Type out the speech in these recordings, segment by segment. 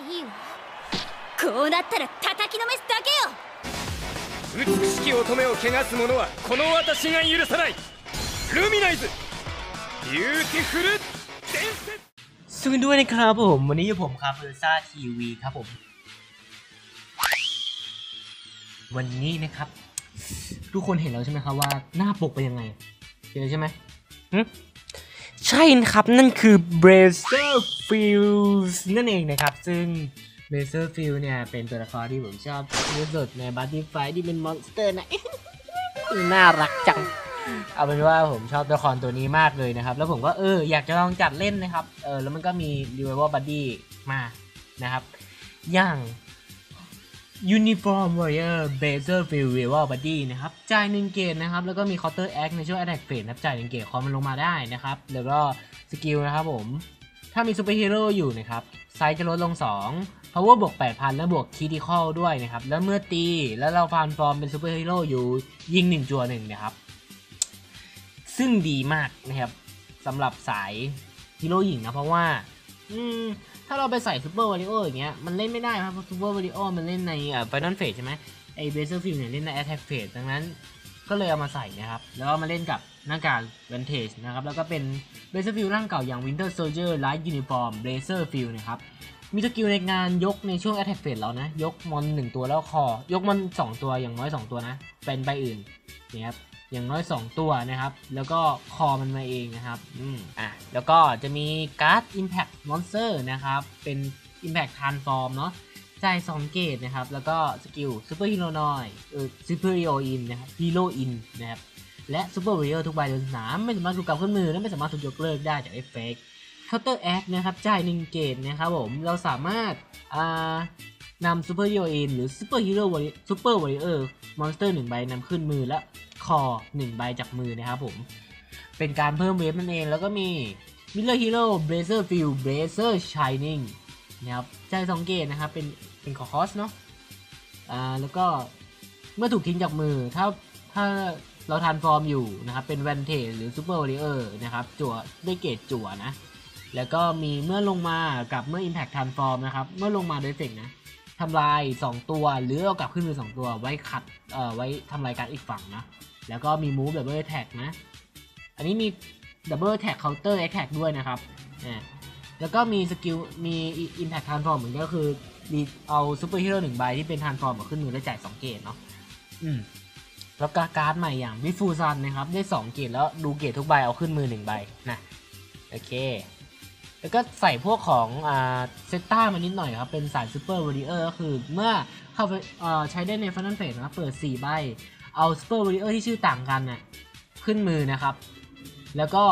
いいわ。こうなったら叩きのめすだけよ。 美しき乙女を汚す者はこの私が許さない。ルミナイズビューティフル伝説สวัสดีด้วยนะครับผมวันนี้อยู่ผมครับเบอร์ซ่าทีวีครับผมวันนี้นะครับทุกคนเห็นแล้วใช่ไหมครับว่าหน้าปกเป็นยังไงเห็นแล้วใช่ไหมใช่ครับนั่นคือ Brazerfield นั่นเองนะครับซึ่ง Brazerfield เนี่ยเป็นตัวละครที่ผมชอบที่สุดใน Butterfly ที่เป็นมอนสเตอร์นะ น่ารักจังเอาเป็นว่าผมชอบตัวละครตัวนี้มากเลยนะครับแล้วผมก็อยากจะลองจัดเล่นนะครับแล้วมันก็มี Revival Buddy มานะครับอย่าง Uniform Warrior Brazerfield Revival Buddy นะครับจ่าย1 เกตนะครับแล้วก็มี Counter Act ในช่วง Attack Phase นับจ่าย1 เกตคอมันลงมาได้นะครับแล้วก็สกิลนะครับผมถ้ามีซูเปอร์ฮีโร่อยู่นะครับไซส์จะลดลง2 Power บวก 8,000 แล้วบวก Critical ด้วยนะครับแล้วเมื่อตีแล้วเราฟาร์มฟอร์มเป็นซูเปอร์ฮีโร่อยู่ยิง1 จั่ว 1นะครับซึ่งดีมากนะครับสำหรับสายฮีโร่หญิงนะเพราะว่าถ้าเราไปใส่ซูเปอร์วาริโออย่างเงี้ยมันเล่นไม่ได้ครับเพราะซูเปอร์วาริโอมันเล่นในFinal Phase ใช่ไหมไอ้ Brazerfield เนี่ยเล่นใน Attack Phase ดังนั้นก็เลยเอามาใส่นะครับแล้วก็มาเล่นกับหน้ากาก Vantage นะครับแล้วก็เป็น Brazerfield ร่างเก่าอย่าง Winter Soldier Light Uniform Brazerfield นะครับมีสกิลในงานยกในช่วง Attack Phase แล้วนะยกมอน1 ตัวแล้วคอยกมอน2 ตัวอย่างน้อย2 ตัวนะเป็นใบอื่นนะครับอย่างน้อย2 ตัวนะครับแล้วก็คอมันมาเองนะครับแล้วก็จะมีการ์ด Impact Monster นะครับเป็น Impact Transform เนาะจ่าย2 เกตนะครับแล้วก็สกิล Super Hero Noise Super Hero In นะครับ Hero In นะครับและ Super Warrior ทุกใบโดนสนามไม่สามารถถูกกลับขึ้นมือและไม่สามารถถูกยกเลิกได้จากเอฟเฟกต์ Counter Act นะครับจ่าย1 เกตนะครับผมเราสามารถนำ Super Hero In หรือ Super Warrior Monster 1 ใบนำขึ้นมือและคอ1 ใบจากมือนะครับผมเป็นการเพิ่มเวฟนั่นเองแล้วก็มี Miller Hero Brazerfield Brazer Shining นะครับจ่าย2 เกตนะครับเป็นคอสเนาะแล้วก็เมื่อถูกทิ้งจากมือถ้าเราทานฟอร์มอยู่นะครับเป็น Vantage หรือ Super Warrior นะครับจั่วด้วยเกตจั่วนะแล้วก็มีเมื่อลงมากับเมื่อ Impact Transform นะครับเมื่อลงมาโดยเฟกนะทำลาย2 ตัวหรือเอากลับขึ้นมือ2 ตัวไว้ขัดไว้ทำลายการอีกฝั่งนะแล้วก็มี Move Double Attack นะอันนี้มี Double Attack Counter Attack ด้วยนะครับแล้วก็มีสกิลมี Impact Transform เหมือนกันก็คือเอา Super Hero 1 ใบที่เป็น Transform มาขึ้นมือแล้วจ่าย2 เกตเนาะแล้วก็การ์ดใหม่อย่าง Bifusan นะครับได้2 เกตแล้วดูเกตทุกใบเอาขึ้นมือ1 ใบนะโอเคแล้วก็ใส่พวกของเซต้ามานิดหน่อยครับเป็นสาย Super Warrior ก็คือเมื่อเข้าไปใช้ได้ใน Final Phase นะครับเปิด4 ใบเอา Super Warrior ที่ชื่อต่างกันน่ะขึ้นมือนะครับแล้วก็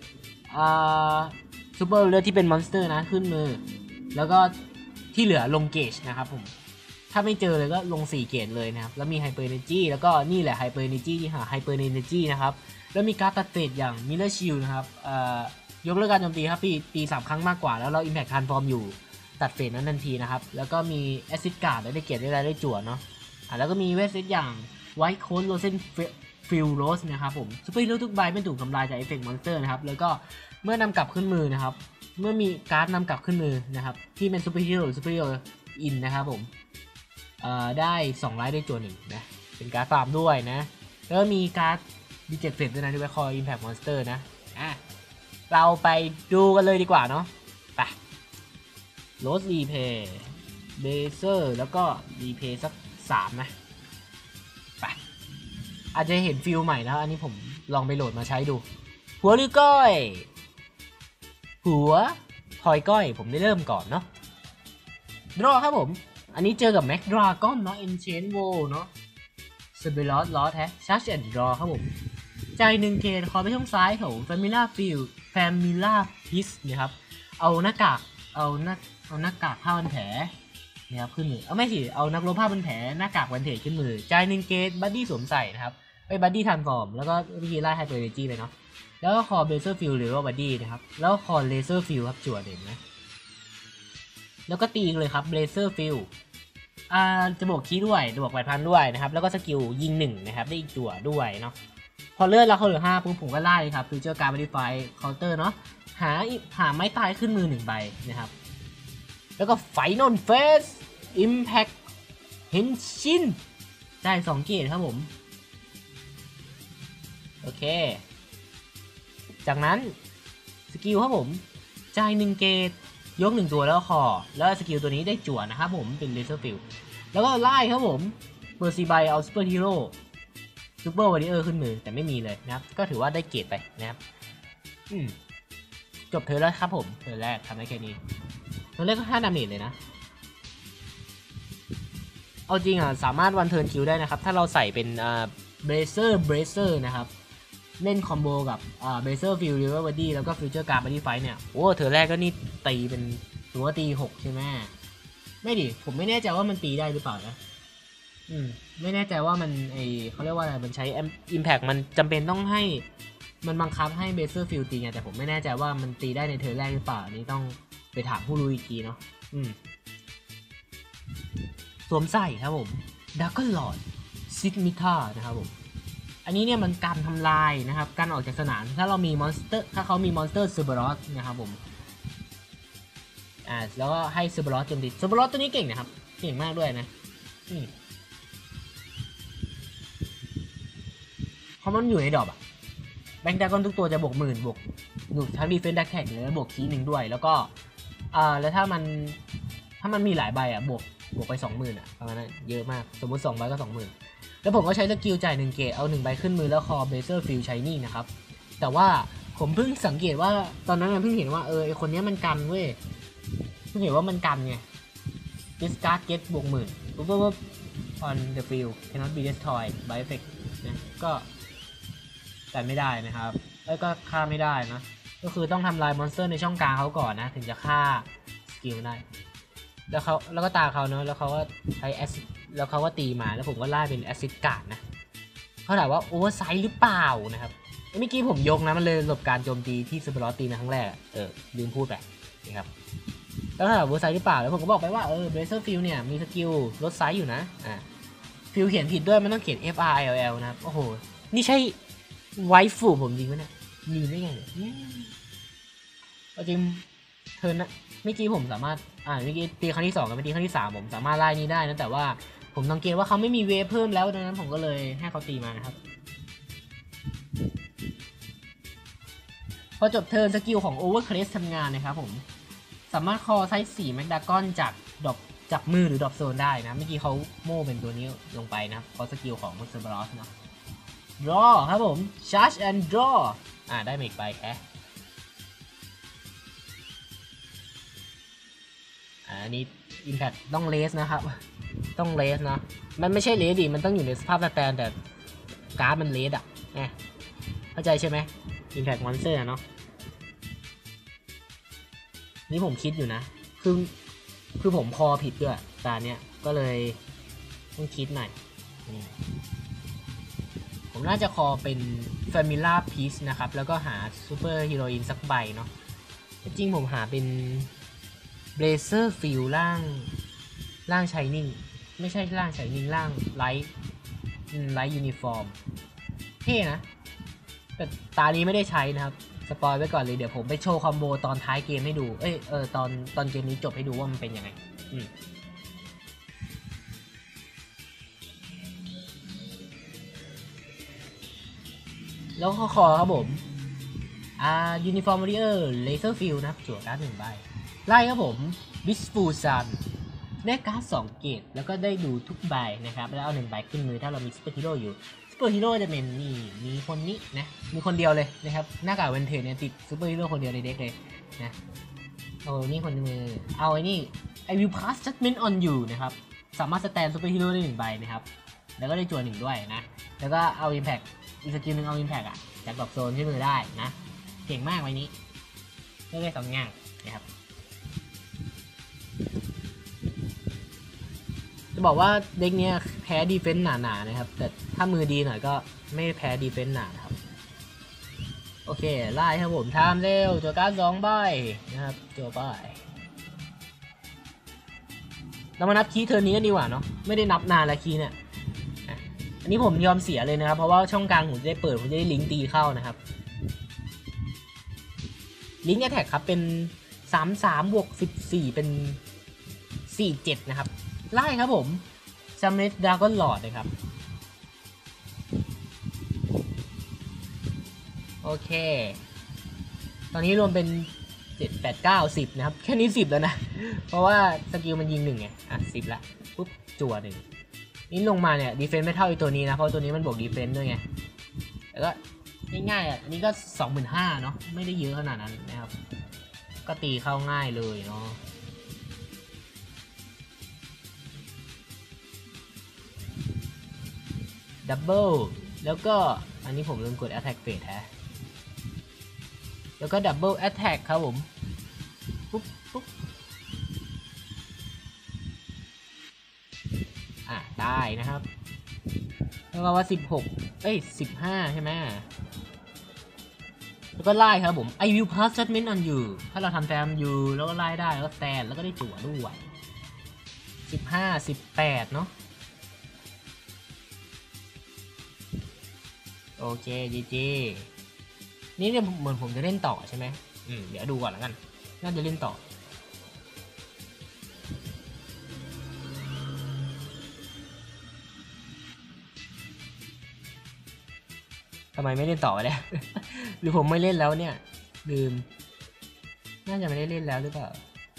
Super Warrior ที่เป็นมอนสเตอร์นะขึ้นมือแล้วก็ที่เหลือลงเกจนะครับผมถ้าไม่เจอเลยก็ลง4 เกจเลยนะครับแล้วมี Hyper Energy แล้วก็นี่แหละ Hyper Energy ที่หา Hyper Energy นะครับแล้วมีการ์ดตัดเฟสอย่าง Miller Shield นะครับยกเลิกการโจมตีครับตี3 ครั้งมากกว่าแล้วเรา Impact Transform อยู่ตัดเฟสนั้นทันทีนะครับแล้วก็มี Acid Guard ได้เกียรติได้จั่วเนาะแล้วก็มีเวทเซตอย่าง White Coat Rosen Field Rose นะครับผมซูเปอร์ฮีโร่ทุกใบไม่ถูกทำลายจากเอฟเฟกต์มอนสเตอร์นะครับแล้วก็เมื่อนำกลับขึ้นมือนะครับเมื่อมีการ์ดนำกลับขึ้นมือนะครับที่เป็นซูเปอร์ฮีโร่หรือซูเปอร์ฮีโร่อินนะครับผมได้2 ไลท์ได้จั่ว1นะเป็นการ์ดฟาร์มด้วยนะแล้วก็มีการ์ดดีเจ็ตเฟสด้วยนะที่ไว้คอย Impact Monster นะเราไปดูกันเลยดีกว่าเนาะไปโรสรีเพย์เบเซอร์แล้วก็รีเพย์สัก3นะไปอาจจะเห็นฟิลใหม่แล้วอันนี้ผมลองไปโหลดมาใช้ดูหัวหรือก้อยหัวทอยก้อยผมได้เริ่มก่อนเนาะดรอครับผมอันนี้เจอกับแม็กดราก้อนเนาะเอนเชนโวเนาะเซเบลอสลอสแฮะชัชแอนด์ดรอครับผมใจ1 เกตขอไปช่องซ้ายของ Famila Piece นะครับเอาหน้ากากผ้าพันแผลนะครับขึ้นมือไม่สิเอานักรบผ้าพันแผลหน้ากากวันเทจขึ้นมือจ่าย1 เกตบัดดี้สวมใส่นะครับบัดดี้ทันฟอร์มแล้วก็วิธีไล่ไฮเปอร์เอเนจีไปเนาะแล้วก็คอเบเซอร์ฟิลหรือว่าบัดดี้นะครับแล้วคอเลเซอร์ฟิลครับจั่วเด่นนะแล้วก็ตีเลยครับเลเซอร์ฟิลจะบวกคีย์ด้วยบวก 8,000 ด้วยนะครับแล้วก็สกิลยิง1นะครับได้อีกจั่วด้วยเนาะพอเลือดเราเขาเหลือ5ปุ๊บผมก็ไล่ครับฟิวเจอร์การ์ด Modify Counter เนาะหาไม้ตายขึ้นมือ1 ใบนะครับแล้วก็ Final Phase Impact Henshin ได้2เกรดครับผมโอเคจากนั้นสกิลครับผมจ่าย1เกรดยก1ตัวแล้วคอแล้วสกิลตัวนี้ได้จั่วนะครับผมเป็น Laser Field แล้วก็ไล่ครับผมเบอร์ซีไบเอาซูเปอร์ฮีโร่ซูเปอร์วอริเออร์ขึ้นมือแต่ไม่มีเลยนะครับก็ถือว่าได้เกรดไปนะครับจบเธอแล้วครับผมเธอแรกทำได้แค่นี้เธอแรกก็5 ดาเมจเลยนะเอาจริงอ่ะสามารถวันเทิร์นคิวได้นะครับถ้าเราใส่เป็นเบรเซอร์นะครับเล่นคอมโบกับเบรเซอร์ฟิลด์ริเวอร์บอดี้แล้วก็ฟิวเจอร์การ์ดบอดี้ไฟเนี่ยโอ้เธอแรกก็นี่ตีเป็นหรือว่าตี6ใช่ไหมไม่ดิผมไม่แน่ใจว่ามันตีได้หรือเปล่านะไม่แน่ใจว่ามันเขาเรียกว่าอะไรมันใช้ Impact มันจำเป็นต้องให้มันบังคับให้เบเซอร์ฟิลตีไงแต่ผมไม่แน่ใจว่ามันตีได้ในเทอร์แรกหรือเปล่านี่ต้องไปถามผู้รู้อีกทีเนาะสวมใส่ครับผมดักก็หลอดซิกมิท่านะครับผมอันนี้เนี่ยมันการทำลายนะครับการออกจากสนามถ้าเรามีมอนสเตอร์ถ้าเขามีมอนสเตอร์เซอร์เบรอสนะครับผมแล้วก็ให้เซอร์เบรอสโจมตีเซอร์เบรอสตัวนี้เก่งนะครับเก่งมากด้วยนะเพราะมันอยู่ในดรอปอะแบงค์ดากอนทุกตัวจะบวก10,000บวกอยู่ทั้งดีเฟนส์ดักแท็กแล้วบวกคีย์1ด้วยแล้วก็แล้วถ้ามันมีหลายใบอะบวกไป 20,000อะประมาณนั้นเยอะมากสมมติ2ใบก็ 20,000แล้วผมก็ใช้สกิลจ่าย1เกตเอา1ใบขึ้นมือแล้วคอเบเซอร์ฟิลด์ชายนี่นะครับแต่ว่าผมเพิ่งสังเกตว่าตอนนั้นเพิ่งเห็นว่าไอคนนี้มันกันเว้ยเพิ่งเห็นว่ามันกันไง discard get บวก10,000ปุ๊บ on the field cannot be destroyed by effect นะก็แต่ไม่ได้นะครับก็ฆ่าไม่ได้นะก็คือต้องทำลายมอนสเตอร์ในช่องกลางเขาก่อนนะถึงจะฆ่าสกิลได้แล้วก็ตาเขาเนาะแล้วเขาก็ใช้แอซิดแล้วเขาก็ตีมาแล้วผมก็ไล่เป็นแอซิดการ์ดนะเขาถามว่าโอเวอร์ไซส์หรือเปล่านะครับเมื่อกี้ผมยกนะมันเลยหลบการโจมตีที่ซูเปอร์ลอสตีมาครั้งแรกลืมพูดไปนะครับแล้วถามว่าโอเวอร์ไซส์หรือเปล่าแล้วผมก็บอกไปว่าเบเซอร์ฟิลเนี่ยมีสกิลลดไซส์อยู่นะฟิลเขียนผิดด้วยมันต้องเขียน FRILL นะครับโอ้โหนี่ใช่ไวฟูผมจริงวะเนี่ยลืมได้ไงจริงเธอนะเมื่อกี้ผมสามารถเมื่อกี้ตีครั้งที่2กับตีครั้งที่3ผมสามารถไล่นี้ได้นะแต่ว่าผมสังเกตว่าเขาไม่มีเวฟเพิ่มแล้วดังนั้นผมก็เลยให้เขาตีมานะครับพอจบเทิร์นสกิลของ Overcrest ทำงานนะครับผมสามารถคอไซส์4แมกดากอนจากมือหรือดรอปโซนได้นะเมื่อกี้เขาโม่เป็นตัวนี้ลงไปนะครับเพราะสกิลของมอนสเตอร์บลอสเนาะ draw ครับผม charge and draw ได้เมกไปแค่อันนี้ Impact ต้องเลสนะครับต้องเลสนะมันไม่ใช่เลสดิมันต้องอยู่ในสภาพสแตนแต่การ์ดมันเลสอ่ะเข้าใจใช่ไหม Impact Monster เนาะนี่ผมคิดอยู่นะคือผมคอผิดด้วยตาเนี้ยก็เลยต้องคิดหน่อยผมน่าจะคอเป็น Famila Piece นะครับแล้วก็หาซูเปอร์ฮีโรอีนสักใบเนาะจริงผมหาเป็นBlazer Field ล่าง Shining ไม่ใช่ล่าง Shining ล่าง Light Uniform เท่นะแต่ตานี้ไม่ได้ใช้นะครับสปอยไว้ก่อนเลยเดี๋ยวผมไปโชว์คอมโบตอนท้ายเกมให้ดูตอนเกมนี้จบให้ดูว่ามันเป็นยังไงแล้วคอครับผมUniform Warrior Laser Field นะครับจั่วการ์ด1ใบไล่ครับผม Wishful Sun ได้การ์ด2เกตแล้วก็ได้ดูทุกใบนะครับแล้วเอา1ใบขึ้นมือถ้าเรามีซูเปอร์ฮีโร่อยู่ซูเปอร์ฮีโร่จะเป็นมีคนนี้นะมีคนเดียวเลยนะครับหน้ากากเวนเทนเนี่ยติดซูเปอร์ฮีโร่คนเดียวในเด็กเลยนะนี่คนมือเอาไอ้นี่ I will pass judgment on you นะครับสามารถสแตนซูเปอร์ฮีโร่ได้1ใบนะครับแล้วก็ได้จั่ว1ด้วยนะแล้วก็เอา Impact อีกสกิลนึงเอา Impact จากดรอปโซนที่มือได้นะเก่งมากไว้นี้ได้2อย่างนะครับจะบอกว่าเด็กเนี้ยแพ้ดีเฟนส์หนาๆนะครับแต่ถ้ามือดีหน่อยก็ไม่แพ้ดีเฟนส์หนานะครับโอเคไล่ครับผมทำเร็วจั่วการ์ด2ใบนะครับจั่วไปเรามานับคีย์เทิร์นนี้กันดีกว่าเนาะไม่ได้นับนานแล้วคีย์เนี่ยอันนี้ผมยอมเสียเลยนะครับเพราะว่าช่องกลางผมจะได้เปิดผมจะได้ลิงก์ตีเข้านะครับลิงก์แอทแทกครับเป็น33บวก14เป็น 47นะครับไล่ครับผมซัมเมตดราก้อนหลอดนะครับโอเคตอนนี้รวมเป็น7 8 9 10นะครับแค่นี้10แล้วนะเพราะว่าสกิลมันยิง1ไง10ละปุ๊บจั่ว1นี่ลงมาเนี่ยดีเฟนส์ไม่เท่าอีตัวนี้นะเพราะตัวนี้มันบวกดีเฟนส์ด้วยไงแล้วก็ง่ายๆอันนี้ก็ 25,000 เนาะไม่ได้เยอะขนาดนั้นนะครับก็ตีเข้าง่ายเลยเนาะดับเบิลแล้วก็อันนี้ผมลืมกด Attack Phase ฮะแล้วก็ดับเบิล Attack ครับผมปุ๊บปุ๊บได้นะครับแล้วก็ว่า15ใช่ไหมแล้วก็ไล่ครับผม I will pass judgment on you ถ้าเราทำแต้มอยู่แล้วก็ไล่ได้แล้วก็แตนแล้วก็ได้จั่วด้วย18เนาะโอเคจีนี่เนี่ยเหมือนผมจะเล่นต่อใช่ไหมเดี๋ยวดูก่อนแล้วกันน่าจะเล่นต่อทำไมไม่เล่นต่อเลย หรือผมไม่เล่นแล้วเนี่ยลืมน่าจะไม่ได้เล่นแล้วหรือเปล่า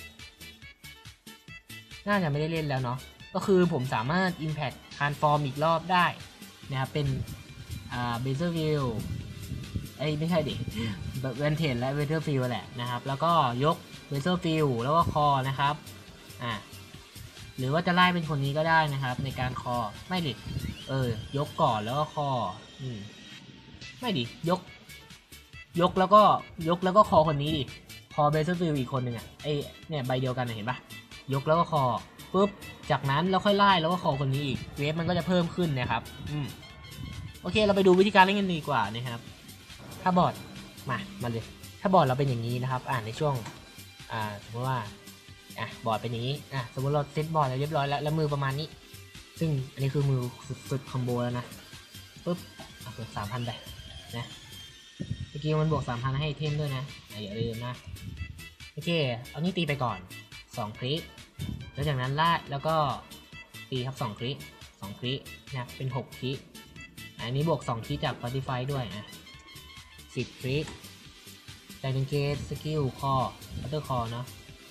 น่าจะไม่ได้เล่นแล้วเนาะก็คือผมสามารถ Impact Transform อีกรอบได้นะครับเป็นเบเซอร์วิลไม่ใช่ดิเวนเทนและเวเทอร์ฟิลแหละนะครับแล้วก็ยกเวเทอร์ฟิลแล้วก็คอนะครับหรือว่าจะไล่เป็นคนนี้ก็ได้นะครับในการคอไม่ดิยกก่อนแล้วก็คอไม่ดิยกแล้วก็คอคนนี้ดิคอเบเซอร์ฟิลอีกคนหนึ่งเนี่ยใบเดียวกันเห็นปะยกแล้วก็คอปุ๊บจากนั้นเราค่อยไล่แล้วก็คอคนนี้อีกเวฟมันก็จะเพิ่มขึ้นนะครับโอเคเราไปดูวิธีการเล่นกันดีกว่านะครับถ้าบอร์ดมาเลยถ้าบอร์ดเราเป็นอย่างนี้นะครับในช่วงสมมติว่าบอร์ดเป็นอย่างนี้สมมติเราเซตบอร์ดเรียบร้อยแล้วมือประมาณนี้ซึ่งอันนี้คือมือสุดคอมโบแล้วนะปุ๊บเปิด 3,000 ไปนะเมื่อกี้มันบวก 3,000 ให้เทมด้วยนะอย่าลืมนะโอเคเอานี่ตีไปก่อน2 คลิกแล้วจากนั้นไล่แล้วก็ตีครับ2 คลิกนะเป็น6 คลิกอันนี้บวก2 คลิกจาก Spotify ด้วย10 คลิกใจเป็นเกตสกิลคออัลเตอร์คอเนาะ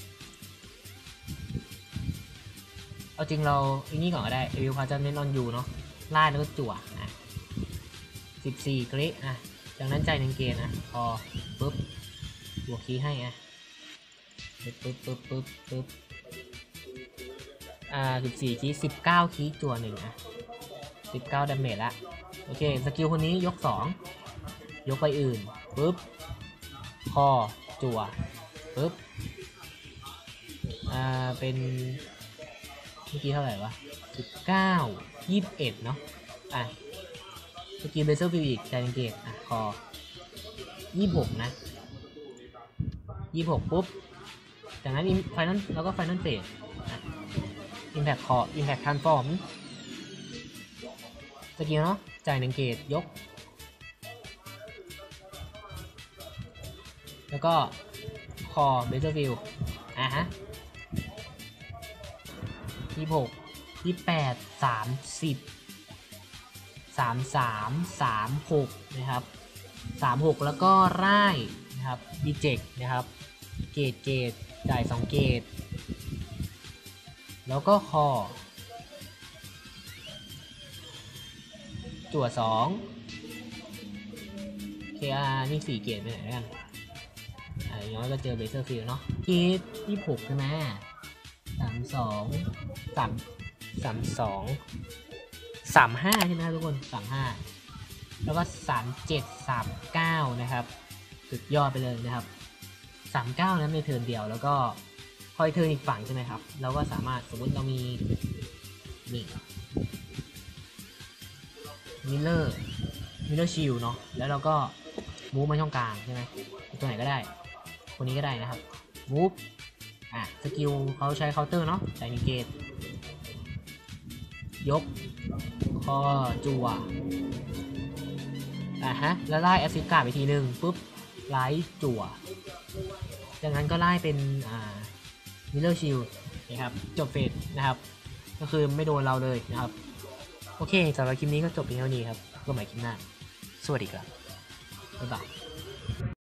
เอาจริงเราอันนี้ก่อนก็ได้วิวพาจะเน้นออนยูเนาะไล่แล้วก็จั่ว14 คลิกจากนั้นใจหนึ่งเกตพอปุ๊บบวกคีย์ให้ปุ๊บ14 คีย์19 คีย์จั่ว119 ดาเมจละโอเคสกิลคนนี้ยก2ยกไปอื่นปุ๊บคอจั่วปุ๊บเป็นเมื่อกี้เท่าไหร่วะ19 21เนาะสกิลเบเซอร์ฟิวอีกใจเกตคอ26นะ26ปุ๊บจากนั้นไฟนอลแล้วก็ไฟนอลเฟสอิมแพคคออิมแพคทรานส์ฟอร์มสกิลเนาะจ่าย1 เกตยกแล้วก็คอเบเซอร์ฟิว26 28 30 33 36นะครับ36แล้วก็ร่ายนะครับดีเจกนะครับเกตจ่าย2 เกตแล้วก็คอจั่ว2 KR นี่4 เกตไปไหนกันอย่างน้อยก็เจอเบเซอร์ฟิลเนาะเกต26ใช่ไหม35ใช่ไหมทุกคน35แล้วก็37 39นะครับสุดยอดไปเลยนะครับ39นั้นในเทิร์นเดียวแล้วก็คอยเทิร์นอีกฝั่งใช่ไหมครับเราก็สามารถสมมติเรามีนี่มิลเลอร์ชิลเนาะแล้วเราก็มูฟมาช่องกลางใช่ไหมตัวไหนก็ได้คนนี้ก็ได้นะครับมูฟสกิลเขาใช้เคาน์เตอร์เนาะใส่นิเกตยกคอจั่วแล้วไล่แอสซิสการ์ดไปทีนึงปุ๊บไล่จั่วจากนั้นก็ไล่เป็นมิลเลอร์ชิลนะครับจบเฟสนะครับก็คือไม่โดนเราเลยนะครับโอเคสำหรับคลิปนี้ก็จบเพียงเท่านี้ครับก็ใหม่คลิปหน้าสวัสดีครับบ๊ายบาย